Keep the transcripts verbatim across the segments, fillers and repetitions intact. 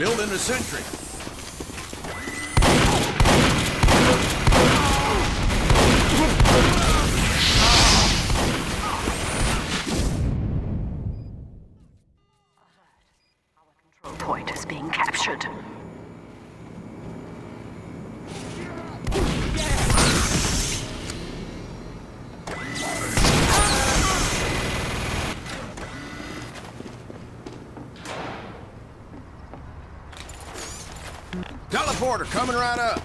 Building a sentry. Our control point is being captured. Teleporter coming right up.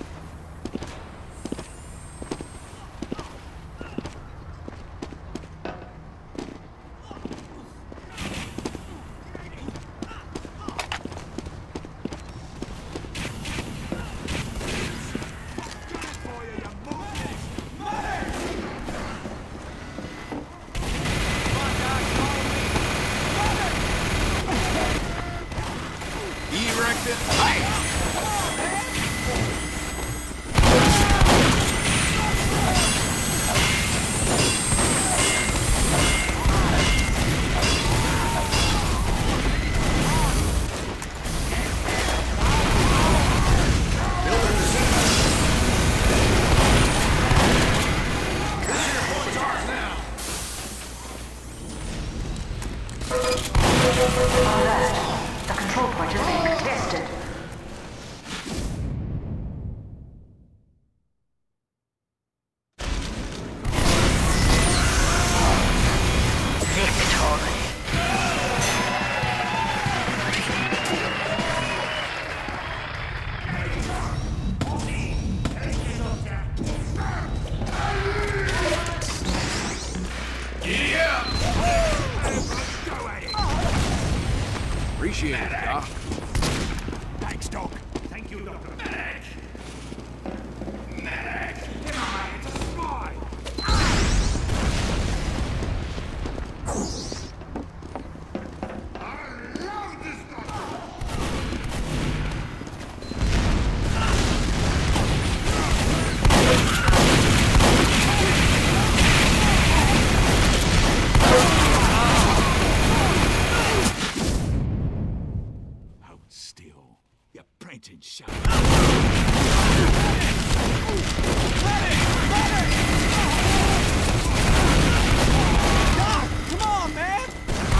Erected. Hey! Alert! The control point is being contested. Appreciate it, Doc. Thanks, Doc. Thank you, Doctor. Medic! Medic! Come on, it's a spy! I love this doctor! Still, you printed shot. Come on, man!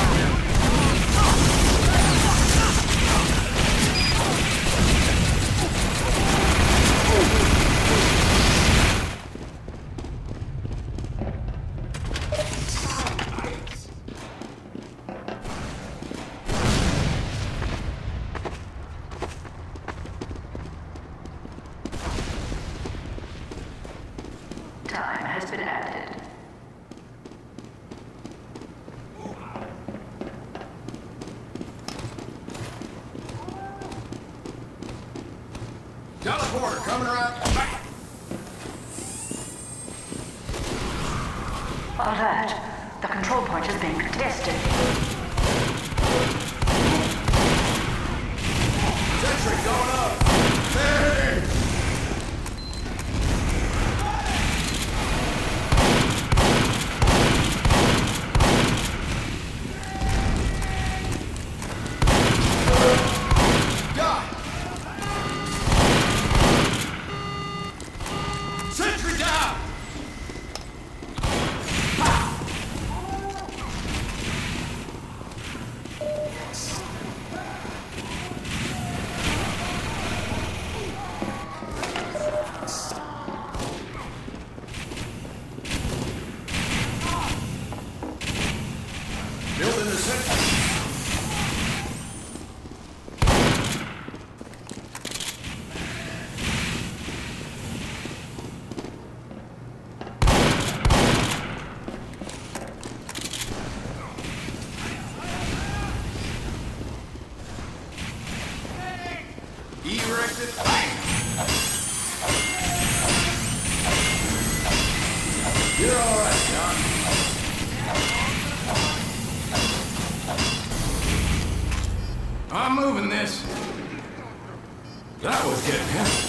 Time has been added. Teleporter coming around. Back. Alert! The control point is being contested. Sentry going up. Hey! Sentry down! Building the sentry. Erected. You're all right, John. I'm moving this. That was getting heavy.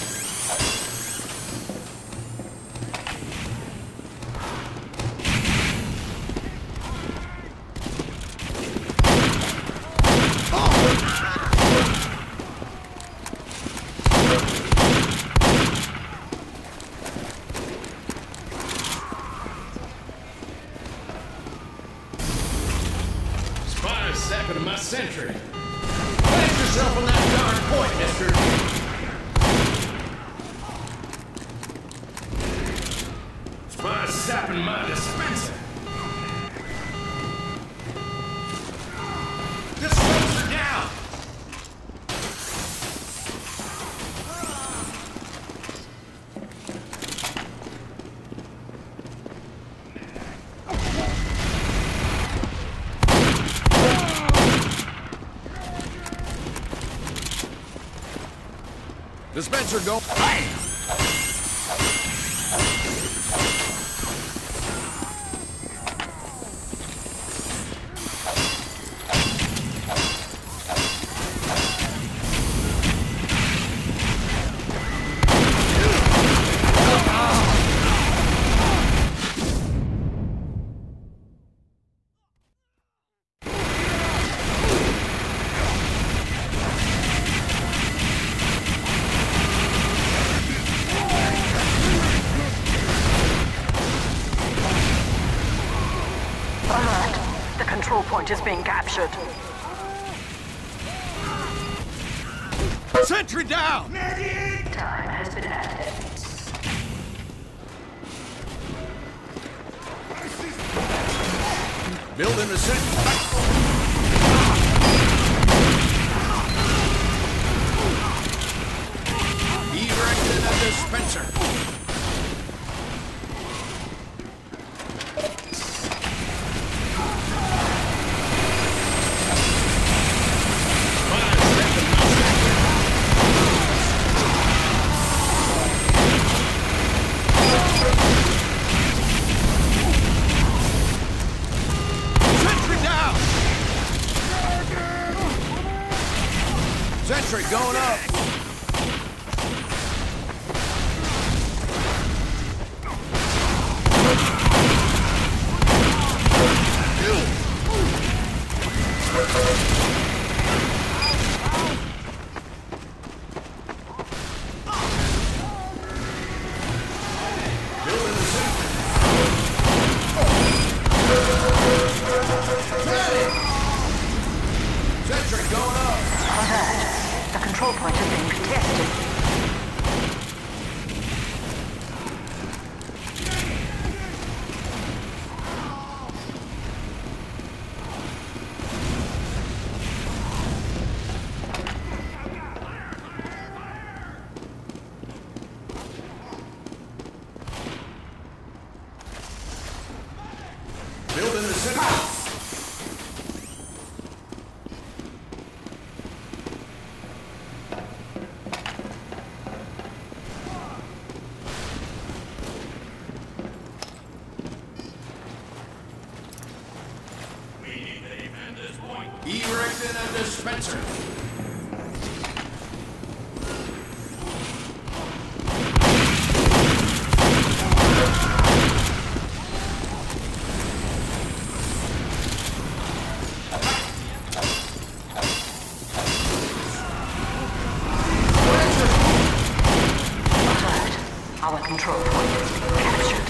happened to my sentry? Plant yourself on that darn point, mister. Spy sapping my dispenser. Dispenser down! Dispenser go. Control point is being captured. Sentry down! Time has been added. Building a sentry. Erecting a dispenser. Sentry going up. Sentry going up. The control point is being contested. Building the center. Erecting a dispenser. Our control point is being captured.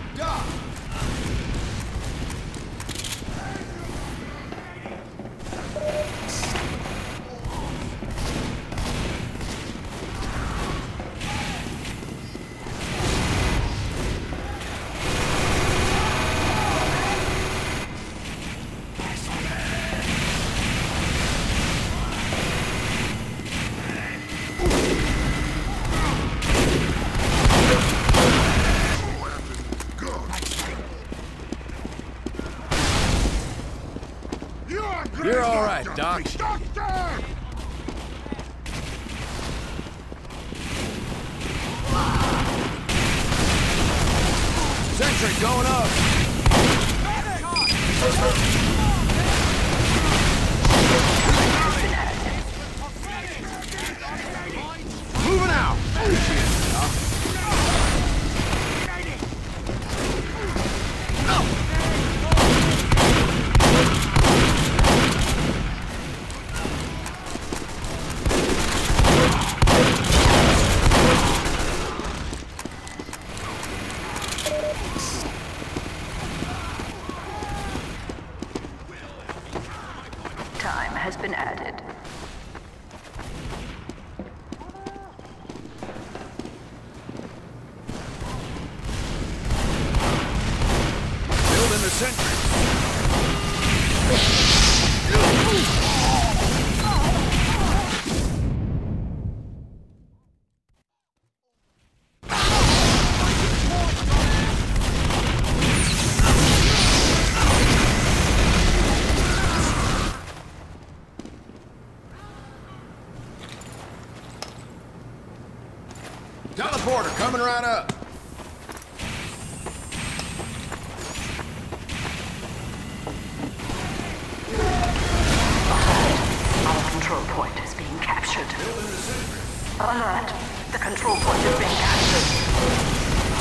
You're all right, Doc. Sentry going up. Moving out. has been added. Building the sentry. Teleporter coming right up. Our control point is being captured. Alert! The control point is being captured.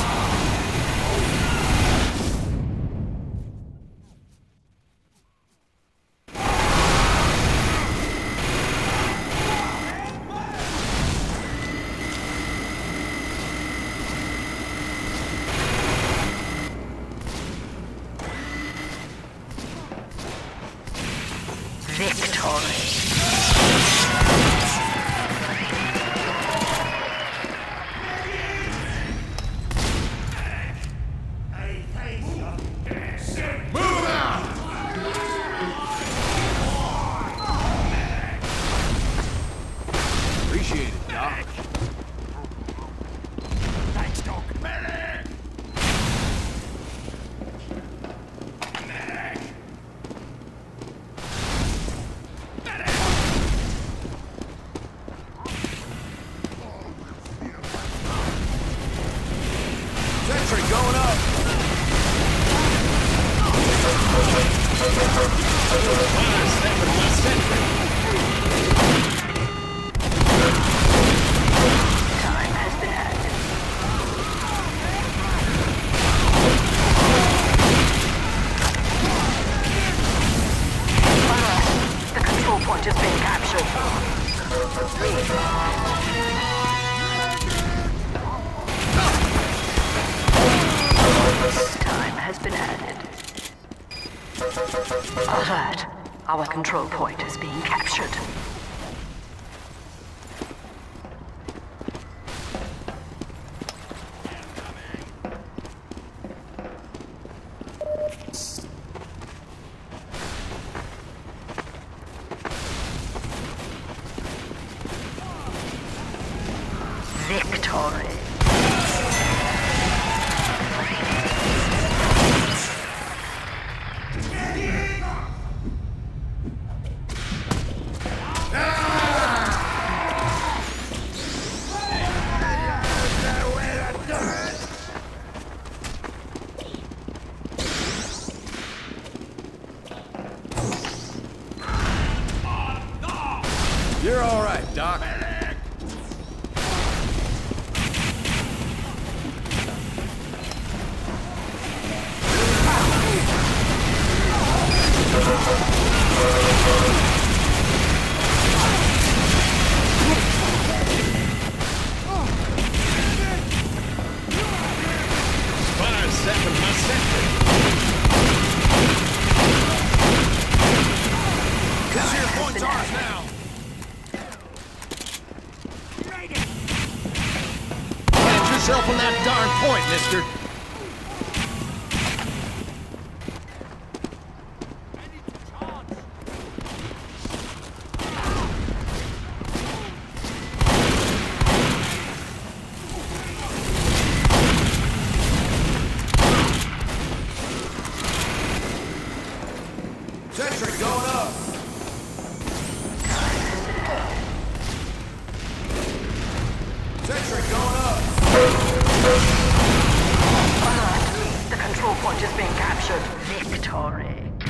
Alert! Our control point is being captured. Victory! You're all right, Doc. Spotted second my sentry. This here point's ours now. Plant yourself on that darn point, mister. Sentry going up. Sentry going up. Alert! The control point is being captured. Victory!